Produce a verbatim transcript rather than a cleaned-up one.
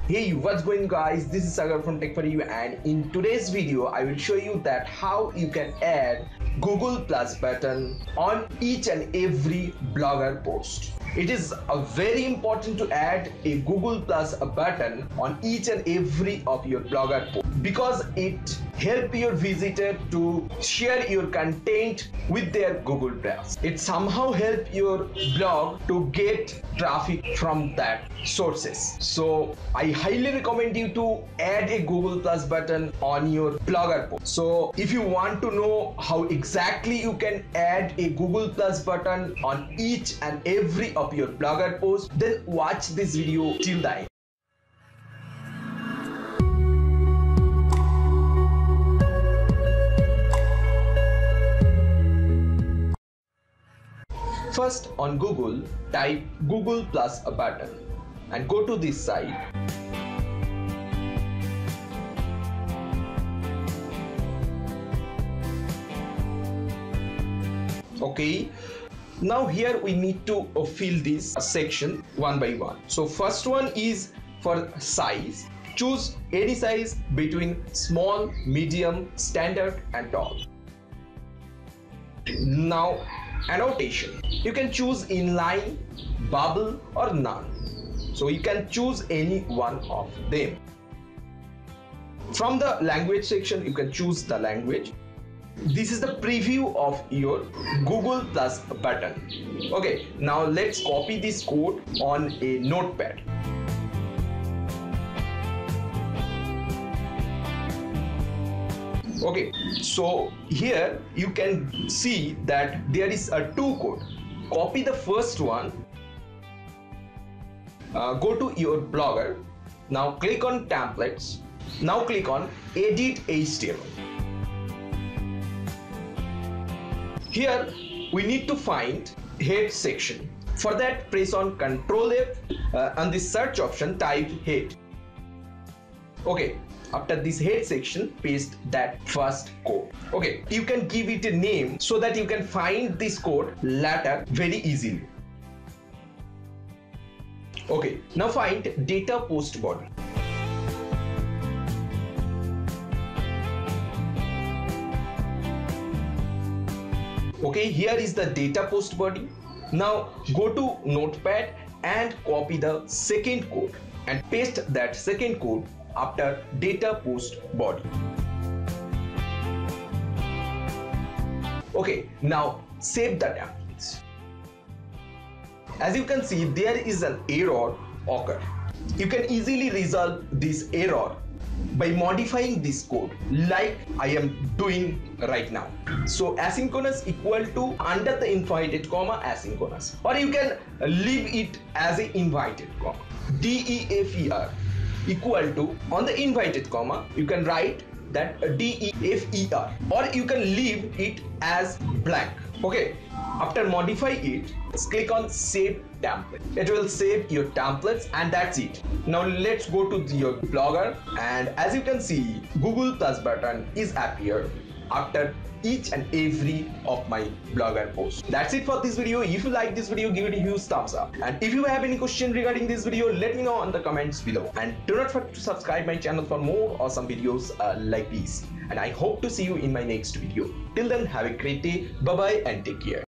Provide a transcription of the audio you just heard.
Hey, what's going guys? This is Sagar from Tech for You, and in today's video I will show you that how you can add Google Plus button on each and every blogger post. It is a very important to add a Google Plus button on each and every of your blogger post because it help your visitor to share your content with their Google Plus. It somehow help your blog to get traffic from that sources. So I highly recommend you to add a Google Plus button on your blogger post. So if you want to know how exactly you can add a Google Plus button on each and every of your blogger post, then watch this video till the end. First, on Google, type Google Plus a button and go to this site. Okay, now here we need to fill this section one by one. So first one is for size. Choose any size between small, medium, standard and tall. Now annotation, you can choose inline, bubble or none. So you can choose any one of them. From the language section, you can choose the language. This is the preview of your Google Plus button. Okay, now let's copy this code on a notepad. Okay, so here you can see that there is a two code. Copy the first one, uh, go to your blogger, now click on templates, now click on edit H T M L. Here we need to find head section. For that, press on Control F, uh, on the search option type head. Okay, after this head section, paste that first code. Okay, you can give it a name so that you can find this code later very easily. Okay, now find data post body. Okay, here is the data post body. Now go to notepad and copy the second code and paste that second code after data post body. Okay, now save the templates. As you can see, there is an error occur. You can easily resolve this error by modifying this code like I am doing right now. So asynchronous equal to under the invited comma asynchronous, or you can leave it as a invited comma. D E F E R equal to on the invited comma you can write that D E F E R, or you can leave it as blank. Okay, after modify it, click on save template. It will save your templates and that's it. Now let's go to your blogger, and as you can see, Google Plus button is appear after each and every of my blogger posts. That's it for this video. If you like this video, give it a huge thumbs up, and if you have any question regarding this video, let me know in the comments below, and do not forget to subscribe my channel for more awesome videos uh, like these, and I hope to see you in my next video. Till then, have a great day, bye bye and take care.